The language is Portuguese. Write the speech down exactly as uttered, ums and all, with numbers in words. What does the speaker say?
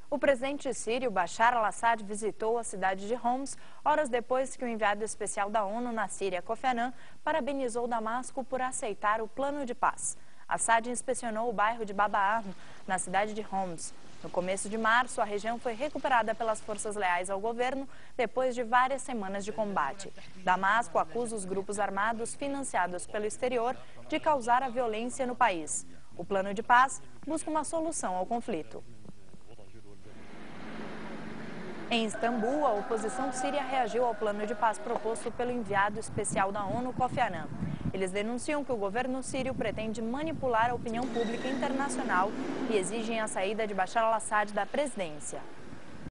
O presidente sírio Bashar al-Assad visitou a cidade de Homs horas depois que o enviado especial da ONU na Síria, Kofi Annan, parabenizou Damasco por aceitar o plano de paz. Assad inspecionou o bairro de Baba Ahm, na cidade de Homs. No começo de março, a região foi recuperada pelas forças leais ao governo depois de várias semanas de combate. Damasco acusa os grupos armados financiados pelo exterior de causar a violência no país. O plano de paz busca uma solução ao conflito. Em Istambul, a oposição síria reagiu ao plano de paz proposto pelo enviado especial da ONU, Kofi Annan. Eles denunciam que o governo sírio pretende manipular a opinião pública internacional e exigem a saída de Bashar al-Assad da presidência.